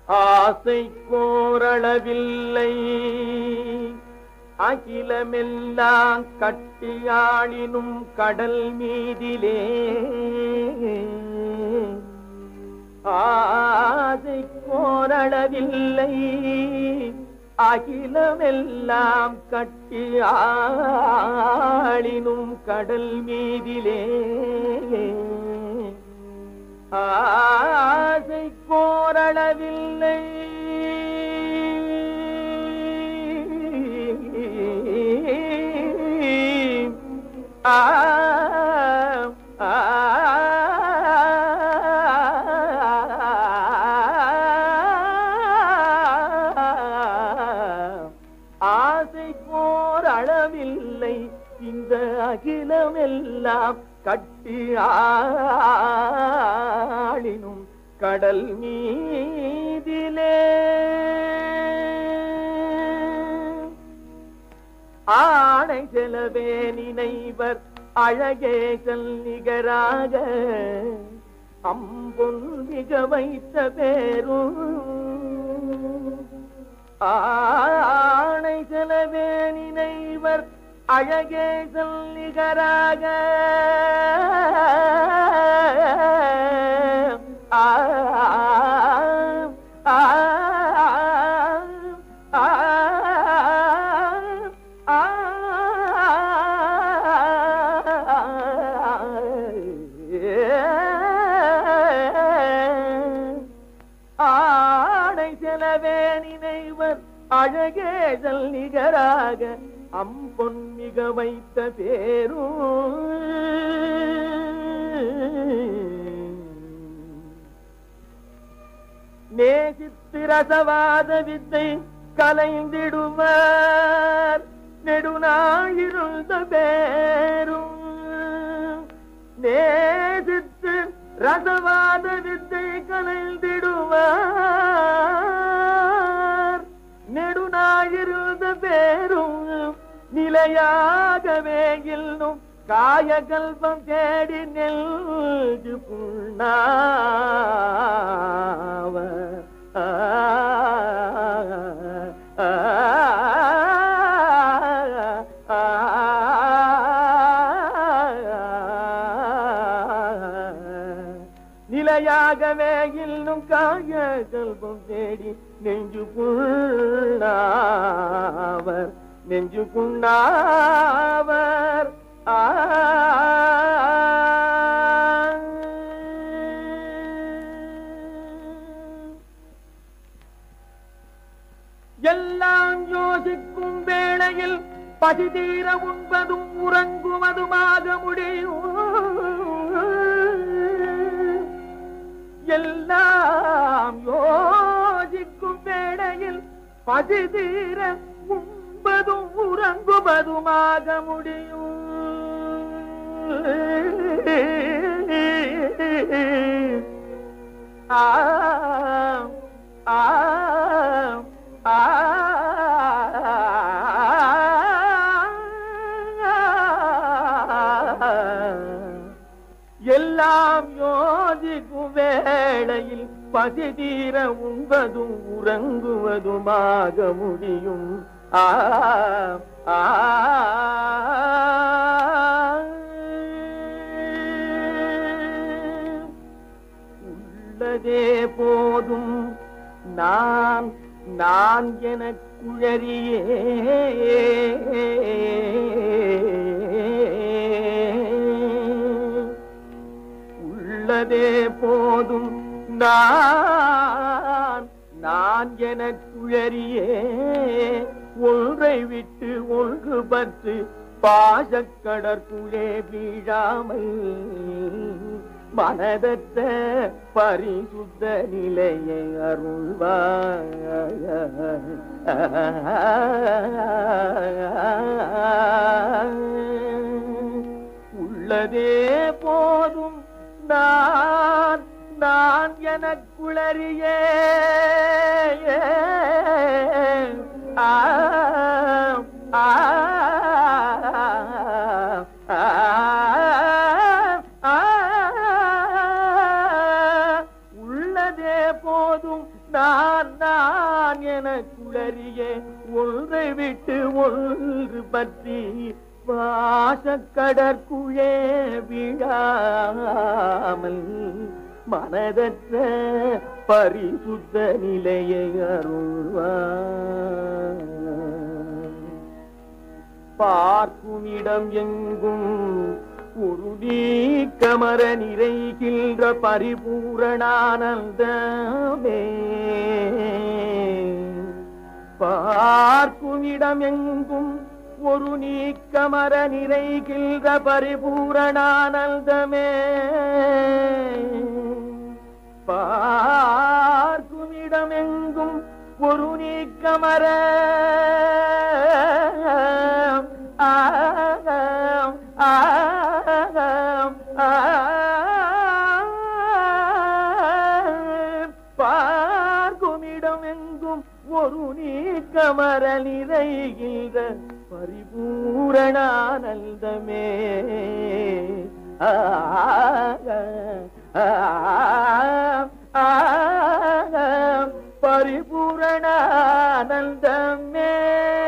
ஆசை கோரளவில்லை அகிலமெல்லாம் கட்டியாளினும் கடல் மீதிலே ஆசை கோரளவில்லை அகிலமெல்லாம் கட்டியாளினும் கடல் மீதிலே ஆசை கோரளவில்லை ஆசை கோரளவில்லை இந்த அகிலமெல்லாம் கட்டி ஆளினும் கடல் மீதிலே ஆணை செலவே நினைவர் அழகே நிகராக அம்பொன் மிக வைத்த பேரும் ஆணை செலவே நினைவர் அழகே நிகராக ஆடை செலவே நினைவர் அழகேதல் நிகராக அம்பொன் மிக வைத்த பேரும் நேசித்து ரசவாத வித்தை கலைந்திடுவர் நெடுநாயிருந்த பேரும் நேசித்து ரசவாத வித்தை கலைந்திடுவர் நெடுநாயிருந்த பேரும் நிலையாகவே இன்னும் காயகல்பம் தேடி நெஞ்சு புண்ணாவ நிலையாகவே இன்னும் காயகல்பம் தேடி நெஞ்சு புண்ணாவர் நெஞ்சு புண்ணாவர் எல்லாம் யோசிக்கும் வேளையில் பசிதீர உண்பதும் உறங்குவதுமாக முடியும் எல்லாம் யோசிக்கும் வேளையில் பசிதீர உண்பதும் உறங்குவதுமாக முடியும் எல்லாம் யோசிக்கும் வேளையில் பசிதீர உண்பதும் உறங்குவதுமாக முடியும் உள்ளதே போதும் நான் நான் என குழறியே உள்ளதே போதும் நான் நான் என குழறியே ஒன்றை விட்டு ஒன்று பற்று பாசக்கடற்குள்ளே வீழாமல் மனதற்ற பரிசுத்த நிலையை அருள்வாய் உள்ளதே போதும் நான் நான் என குளறியே உள்ளதே போதும் நான் என குளறிய ஒன்றை விட்டு ஒன்று பற்றி வாசக்கடற்குழே விழாமல் மனதற்ற பரிசுத்த நிலையை அருள்வார். பார்க்கும் இடம் எங்கும் உறுதி கமர நிறைகின்ற பரிபூரணானந்தமே. பார்க்கும் இடம் எங்கும் ஒரு நீக்கமர நிறைகின்ற பரிபூரணானந்தமே. பார்க்கும் இடம் எங்கும் ஒரு நீக்கமர பார்க்குமிடம் எங்கும் ஒரு நீக்கமர நிறைகின்ற பரிபூரணானந்தமே. பரிபூரணானந்தமே.